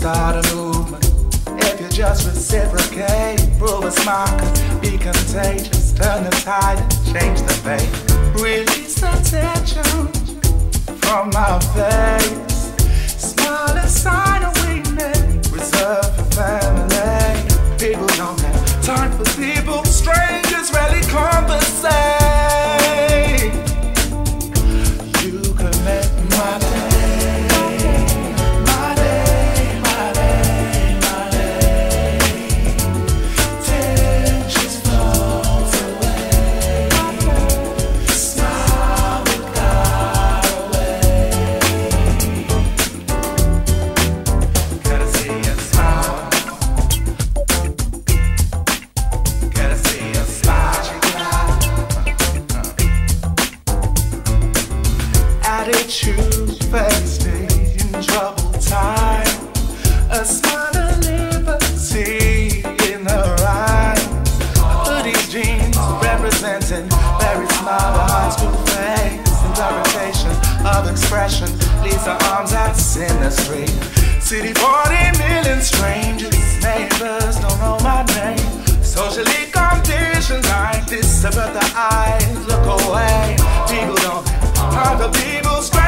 start a movement. If you just reciprocate, prove a smile could be contagious. Turn the tide and change the fate. Release the tension from my face. Smile a sign of weakness, reserved for family. People don't have time for people. Strangers rarely conversate. You can make my day. Attitude faced in troubled time. A smile of liberty in her eyes. Hoodies, jeans representing very smile behind school face. Interpretation of expression leaves her arms out in the street. City 40 million strangers. Neighbors don't know my name. Socially conditioned like this, but the eyes look away. People don't have time for people.